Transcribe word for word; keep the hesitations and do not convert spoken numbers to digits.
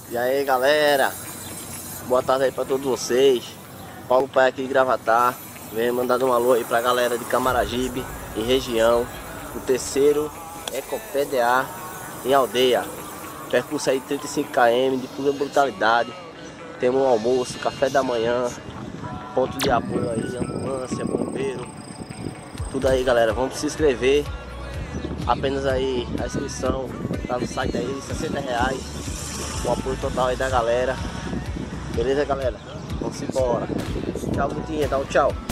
E aí galera, boa tarde aí pra todos vocês. Paulo Pai aqui de Gravatá. Venho mandar um alô aí pra galera de Camaragibe e região. O terceiro Ecopda em Aldeia. Percurso aí trinta e cinco quilômetros de pura brutalidade. Temos um almoço, café da manhã, ponto de apoio aí, ambulância, bombeiro. Tudo aí galera, vamos se inscrever. Apenas aí a inscrição tá no site aí, sessenta reais. O apoio total aí da galera. Beleza galera? Vamos embora. Tchau, Gutinha, dá um tchau.